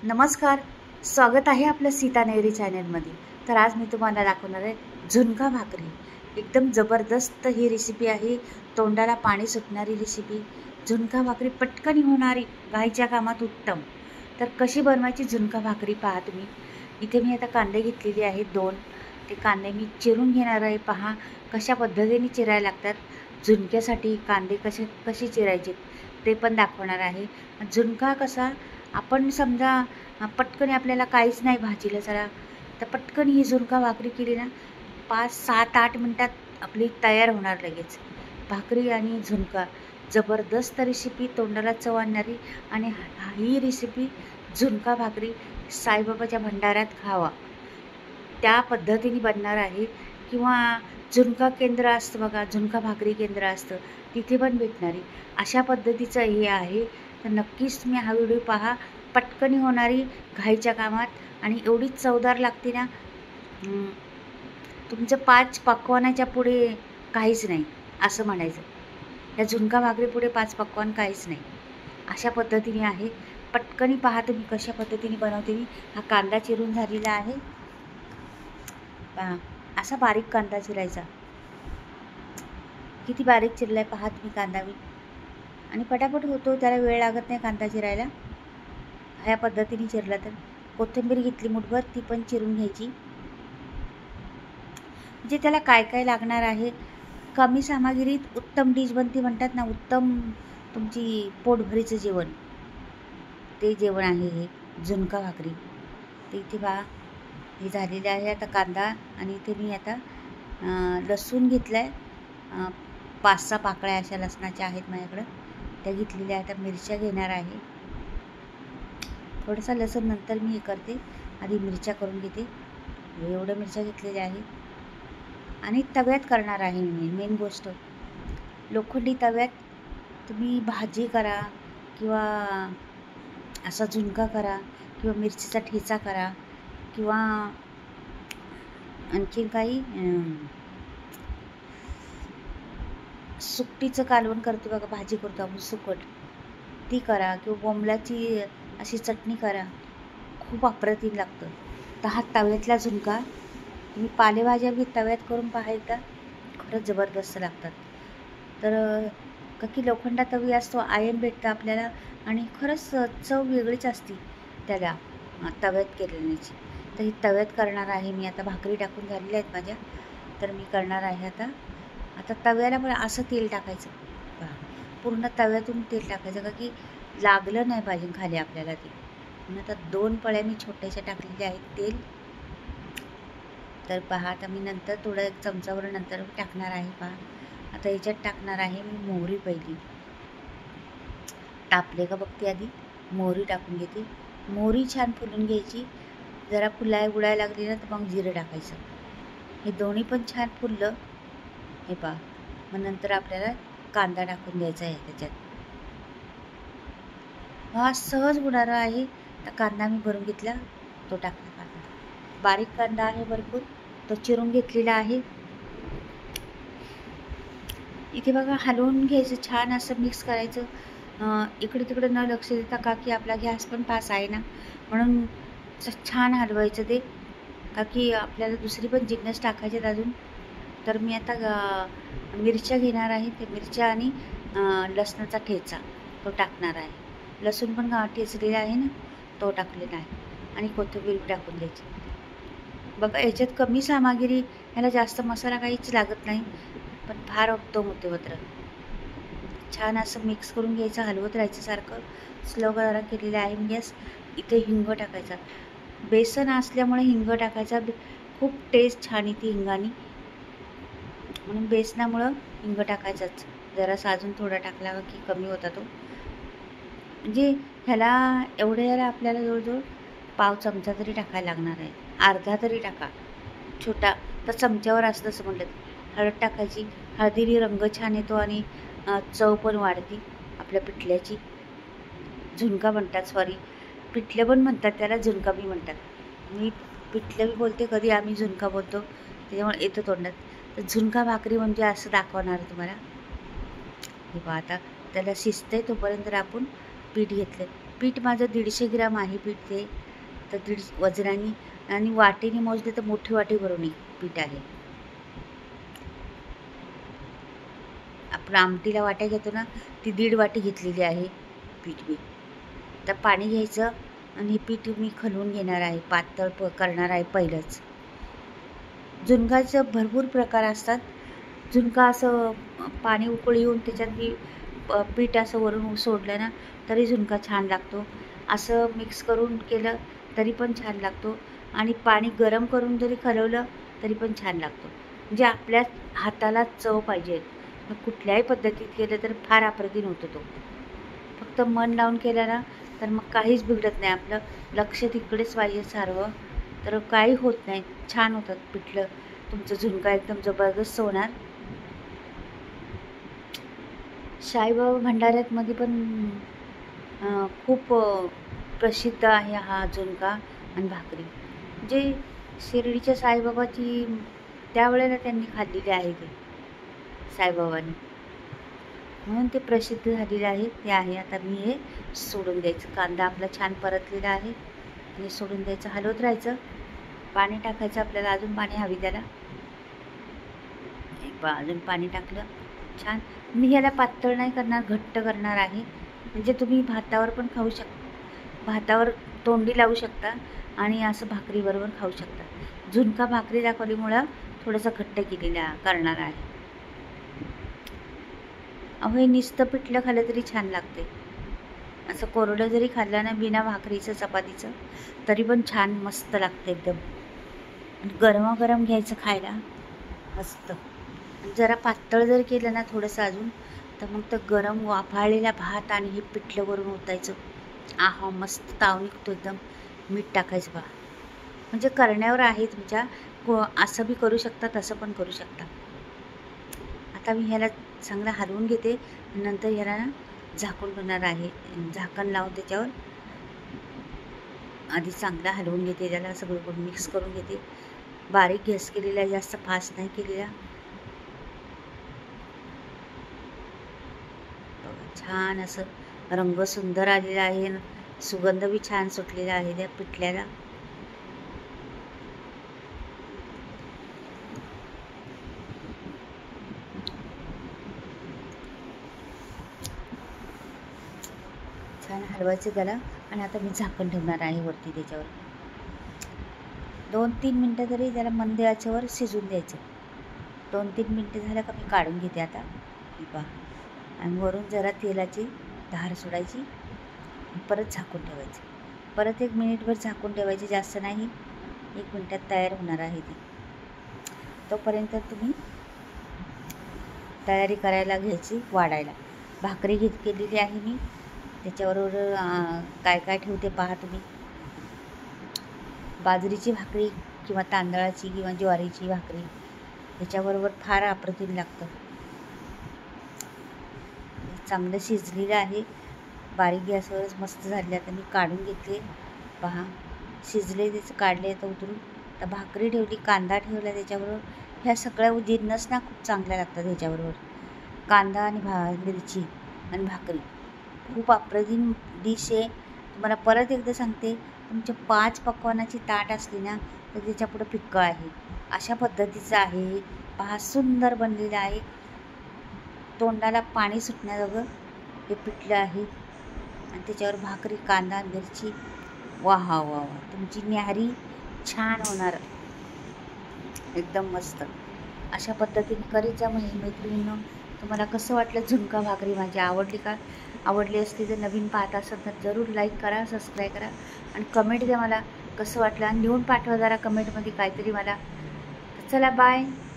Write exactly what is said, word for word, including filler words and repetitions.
नमस्कार, स्वागत आहे आपलं सीता नेहरी चॅनलमध्ये. तर आज मी तुम्हाला दाखवणार आहे झुणका भाकरी. एकदम जबरदस्त ही रेसिपी आहे. तोंडाला पाणी सुटणारी रेसिपी. झुणका भाकरी पटकन होणारी, घाईच्या कामात उत्तम. तर कशी बनवायची झुणका भाकरी पहा तुम्ही. इथे मी आता कांदे घेतलेले आहेत दोन. ते कांदे मी चिरून घेणार आहे. पहा कशा पद्धतीने चिरायला लागतात. झुणक्यासाठी कांदे कसे कसे चिरायचे ते पण दाखवणार आहे. झुणका कसा आपण समजा पटकन आपल्याला काहीच नाही भाजीला जरा, तर पटकन ही झुणका भाकरी केली ना, पाच सात आठ मिनटात आपली तयार होणार लगेच भाकरी आणि झुणका. जबरदस्त रेसिपी, तोंडाला चव आणणारी. आणि ही रेसिपी झुणका भाकरी साईबाबाच्या भंडाऱ्यात खावा त्या पद्धतीने बनणार आहे. किंवा झुणका केंद्र असतं बघा, झुणका भाकरी केंद्र असतं, तिथे पण भेटणारी अशा पद्धतीचं हे आहे. तर नक्कीच तुम्ही हा व्हिडिओ पहा. पटकन होणारी, घाईच्या कामात, आणि एवढीच चवदार लागते ना, तुमचं पाच पक्वानाच्या पुढे काहीच नाही असं म्हणायचं. या झुणका भाकरी पुढे पाच पक्वान काहीच नाही अशा पद्धतीने आहे. पटकनी पहा तुम्ही कशा पद्धतीने बनवते मी. हा कांदा चिरून झालेला आहे पहा. असा बारीक कांदा चिरायचा. किती बारीक चिरलाय पहा तुम्ही कांदा मी. आणि पटापट होतो, त्याला वेळ लागत नाही कांदा चिरायला. ह्या पद्धतीने चिरला. तर कोथिंबीर घेतली मुठभर, ती पण चिरून घ्यायची. म्हणजे त्याला काय काय लागणार आहे. कमी सामग्रीत उत्तम डिश बनते म्हणतात ना, उत्तम तुमची पोटभरीचं जेवण, ते जेवण आहे हे झुणका भाकरी. ते इथे पहा हे झालेले आहे. आता कांदा, आणि इथे मी आता लसूण घेतला आहे. पाच सहा पाकळ्या अशा लसणाच्या आहेत माझ्याकडं, त्या घेतलेल्या. आता मिरच्या घेणार आहे. थोडासा लसूण नंतर मी हे करते, आधी मिरच्या करून घेते. एवढ्या मिरच्या घेतलेल्या आहेत. आणि तव्यात करणार आहे मी. मेन गोष्ट, लोखंडी तव्यात तुम्ही भाजी करा, किंवा असा झुणका करा, किंवा मिरचीचा ठेचा करा, किंवा आणखीन काही सुकटीचं कालवण करतो बघा, भाजी करतो आपण सुकट, ती करा, किंवा बोंबलाची अशी चटणी करा. खूप अप्रतिम लागतं. तर हा तव्यातला झुणका तुम्ही पालेभाज्या बी तव्यात करून पाहायचा, खरंच जबरदस्त लागतात. तर का की लोखंडा तवी असतो, आयन भेटतं आपल्याला, आणि खरंच चव वेगळीच असते त्याला तव्यात केल्याची. तर ही तव्यात करणार आहे मी. आता भाकरी टाकून झालेल्या आहेत माझ्या. तर मी करणार आहे आता आता तव्याला पण असं तेल टाकायचं पहा. पूर्ण तव्यातून तेल टाकायचं, का की लागलं नाही पाहिजे खाली आपल्याला ते. म्हणून आता दोन पळ्या मी छोट्याशा टाकलेल्या आहेत तेल. तर पहा आता मी नंतर थोडं एक चमचावर नंतर टाकणार आहे पहा. आता याच्यात टाकणार आहे मी मोहरी. पहिली तापले का बघते, आधी मोहरी टाकून घेते. मोहरी छान फुलून घ्यायची. जरा फुलाय उडायला लागली ना, तर मग जिरं टाकायचं. हे दोन्ही पण छान फुललं हे पहा. मग नंतर आपल्याला कांदा टाकून द्यायचा आहे त्याच्यात. हा सहज बुडारा आहे. तर कांदा मी भरून घेतला, तो टाकला कांदा. बारीक कांदा आहे भरपूर, तो चिरून घेतलेला आहे. इथे बघा हलवून घ्यायचं, छान असं मिक्स करायचं. इकडे तिकडे न लक्ष देता, का की आपला गॅस पण पास आहे ना, म्हणून छान हलवायचं ते, का की आपल्याला दुसरी पण जिन्नस टाकायचे अजून. तर मी आता मिरच्या घेणार आहे. ते मिरच्या आणि लसणाचा ठेचा तो टाकणार आहे. लसूण पण ठेचलेला आहे ना, तो टाकलेला आहे. आणि कोथिंबीर टाकून द्यायची. बघा याच्यात कमी सामग्री, ह्याला जास्त मसाला काहीच लागत नाही, पण फार उत्तम होते मात्र. छान असं मिक्स करून घ्यायचं, हलवत राहायचं सारखं. स्लो जरा केलेलं आहे मी गॅस. इथे हिंग टाकायचा. बेसन असल्यामुळे हिंग टाकायचा, खूप टेस्ट छान येते हिंगाने, म्हणून बेसनामुळं हिंग टाकायचाच. जरासा अजून थोडा टाकला की कमी होता तो. म्हणजे ह्याला एवढ्याला आपल्याला जवळजवळ पाव चमचा तरी टाकायला लागणार आहे. अर्धा तरी टाका, छोटा तर चमच्यावर असतं तसं म्हटलं. हळद टाकायची. हळदीने रंग छान येतो आणि चव पण वाढते आपल्या पिठल्याची. झुणका म्हणतात, सॉरी पिठलं पण म्हणतात त्याला, झुणका बी म्हणतात. मी पिठलं बी बोलते, कधी आम्ही झुणका बोलतो, त्याच्यामुळे येतं तोंडात. तर झुणका भाकरी म्हणजे असं दाखवणार तुम्हाला. हे पहा आता त्याला शिजतंय तोपर्यंत आपण पीठ घेतलं. पीठ माझं दीडशे ग्राम आहे पीठ ते, तर दीड वजनाने आणि वाटीने मोजले तर मोठी वाटी भरून पीठ आहे. आपण आमटीला वाट्या घेतो ना, ती दीड वाटी घेतलेली आहे पीठ मी. तर पाणी घ्यायचं आणि हे पीठ मी खलवून घेणार आहे, पातळ प करणार आहे पहिलंच. झुणकाचं भरपूर प्रकार असतात. झुणका असं पाणी उकळी येऊन त्याच्यात मी पीठ असं वरून सोडलं ना तरी झुणका छान लागतो. असं मिक्स करून केलं तरी पण छान लागतो आणि पाणी गरम करून जरी खलवलं तरी पण छान लागतो. म्हणजे आपल्या हाताला चव पाहिजे. मग कुठल्याही पद्धतीत केलं तर फार अप्रतिम होतो तो. फक्त मन लावून केलं ना तर मग काहीच बिघडत नाही. आपलं लक्ष तिकडेच पाहिजे सारं, तर काही होत नाही. छान होतात पिठलं तुमचं झुणका, एकदम जबरदस्त होणार. साईबाबा भंडाऱ्यामध्ये पण खूप प्रसिद्ध आहे हा झुणका आणि भाकरी. जे शिर्डीच्या साईबाबाची त्यावेळेला त्यांनी खाल्लेली आहे ते साईबाबांनी, म्हणून ते प्रसिद्ध झालेले आहे ते आहे. आता मी हे सोडून द्यायचं. कांदा आपला छान परतलेला आहे आणि सोडून द्यायचं, हलवत राहायचं. पाणी टाकायचं आपल्याला, अजून पाणी हवी त्याला. एक अजून पाणी टाकलं छान. मी ह्याला पातळ नाही करणार, घट्ट करणार आहे. म्हणजे तुम्ही भातावर पण खाऊ शकता, भातावर तोंडी लावू शकता आणि असं भाकरीबरोबर खाऊ शकता. झुणका भाकरी दाखवल्यामुळं थोडंसं घट्ट केलेला करणार आहे. अहो हे नुसतं पिठलं खाल्लं तरी छान लागते. असं कोरडं जरी खाल्लं ना बिना भाकरीचं चपातीचं तरी पण छान मस्त लागते एकदम. गरमागरम घ्यायचं खायला मस्त. जरा पातळ जर केलं ना थोडंसं अजून, तर मग तर गरम वाफाळलेला भात आणि हे पिठलं वरून ओतायचं. आहा मस्त ताव निघतो एकदम. मीठ टाकायचं बा. म्हणजे करण्यावर आहे तुमच्या, असं बी करू शकता तसं पण करू शकता. आता मी ह्याला चांगलं हलवून घेते, नंतर ह्याला ना झाकून ठेवणार आहे. झाकण लावून त्याच्यावर आधी चांगला हलवून घेते, त्याला सगळं मिक्स करून घेते. बारीक गॅस केलेला, जास्त फास्ट नाही केलेला. छान असं रंग सुंदर आलेला आहे, सुगंध बी छान सुटलेला आहे त्या पिठल्याला. छान हलवायचं त्याला आणि आता मी झाकण ठेवणार आहे वरती त्याच्यावर. दोन तीन मिनटं तरी त्याला मंद आचेवर शिजून द्यायचं. दोन तीन मिनटं झालं का मी काढून घेते आता. पहा, आणि वरून जरा तेलाची धार सोडायची, परत झाकून ठेवायचं. परत एक मिनिटभर झाकून ठेवायचे, जास्त नाही. एक मिनटात तयार होणार आहे ती. तोपर्यंत तुम्ही तयारी करायला घ्यायची, वाढायला. भाकरी घेत केलेली आहे मी, त्याच्याबरोबर काय काय ठेवते पहा तुम्ही. बाजरीची भाकरी किंवा तांदळाची किंवा ज्वारीची भाकरी त्याच्याबरोबर फार अप्रतिम लागतं. चांगलं शिजलेलं आहे, बारीक गॅसवरच मस्त झाले. आता मी काढून घेतले पहा, शिजले त्याचं, काढले आता उतरून. तर भाकरी ठेवली, कांदा ठेवला त्याच्याबरोबर. ह्या सगळ्या जिन्नस ना खूप चांगल्या लागतात ह्याच्याबरोबर. कांदा आणि भा मिरची आणि भाकरी खूप अप्रतिम डिश आहे. तुम्हाला परत एकदा सांगते, तुमच्या पाच पक्वानाची ताट असली ना तर त्याच्यापुढं फिक्कं आहे. अशा पद्धतीचं आहे पहा, सुंदर बनलेलं आहे. तोंडाला पाणी सुटण्याजोगं हे पिठलं आहे आणि त्याच्यावर भाकरी, कांदा, मिरची. वा वा वा, तुमची न्याहारी छान होणार, एकदम मस्त. अशा पद्धतीने करीत जा म्हणजे मैत्रिणींनो. तुम्हाला कसं वाटलं झुणका भाकरी माझी? आवडली का? आवडली असली तर नवीन पाहत असाल तर जरूर लाईक करा, सबस्क्राईब करा आणि कमेंट द्या मला कसं वाटलं. आणि लिहून पाठवा जरा कमेंटमध्ये काहीतरी मला. चला बाय.